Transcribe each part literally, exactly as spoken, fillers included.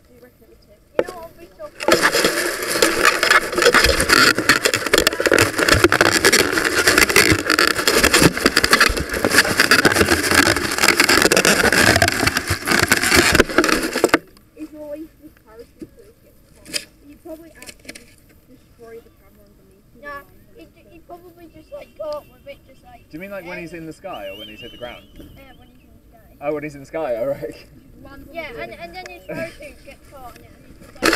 do you reckon it would take? You know what would be so fun? If you release this parachute so it gets caught, you'd probably actually just destroy the camera underneath. Nah, he'd probably just like go up with it, just like... Do you mean like when he's in the sky or when he's hit the ground? Yeah, when he's in the sky. Oh, when he's in the sky, alright. Yeah, and, and then his parachute gets caught in it and he's just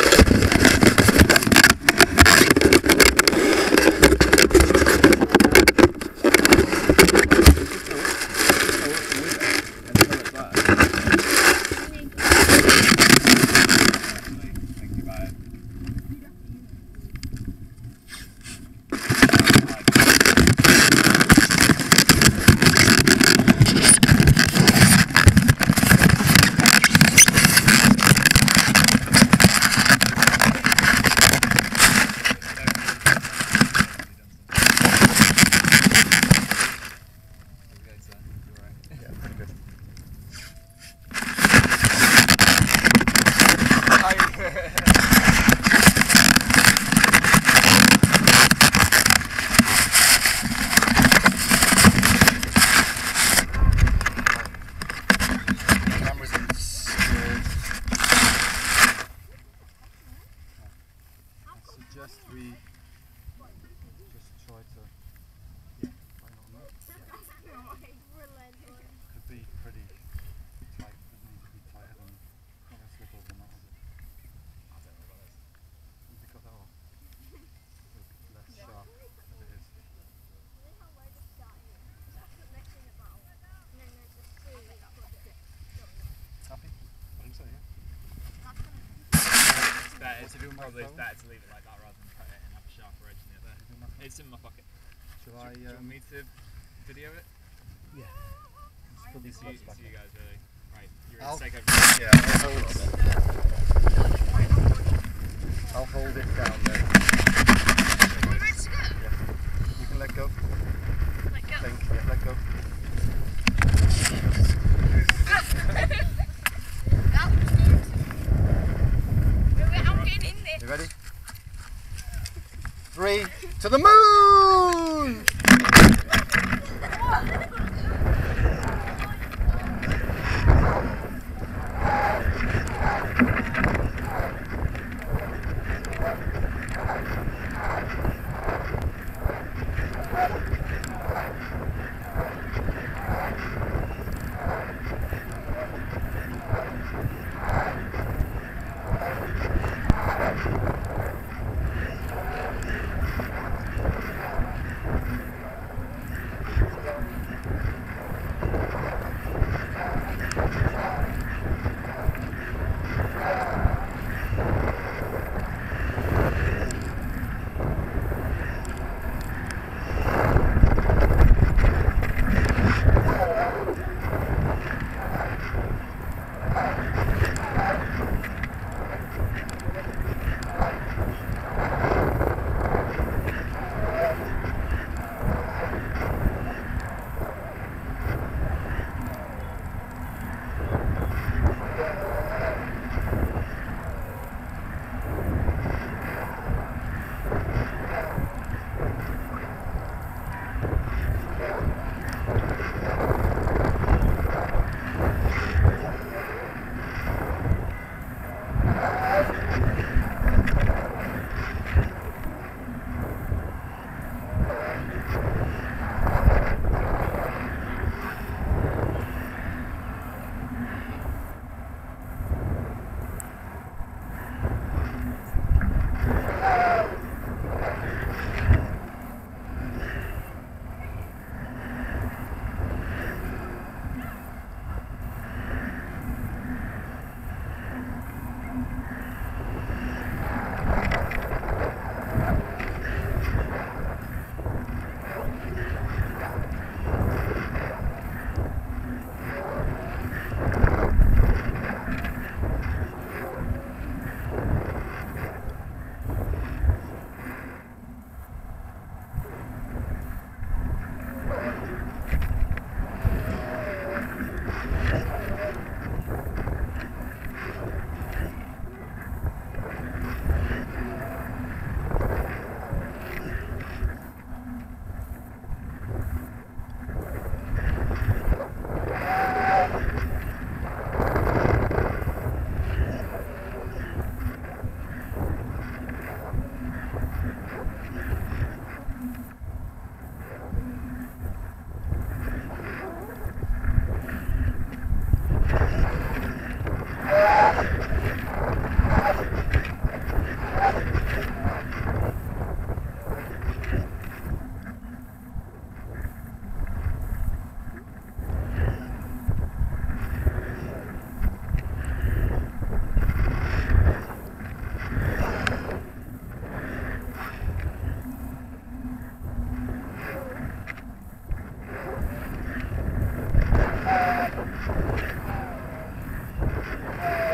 Probably it's better to leave it like that rather than cut it and have a sharper edge in it there. It's in my pocket. Shall I, um, do you want me to video it? Yeah. It's, it's, you, it's you guys really. Right, you're in take over. Yeah, I'll hold it. I'll hold it down there. Yeah. You can let go. Let go? Think, yeah, let go. You ready? Three, to the moon! Bye.